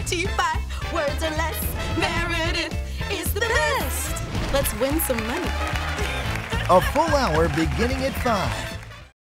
25 words or less. Meredith is the best. Let's win some money. A full hour beginning at 5.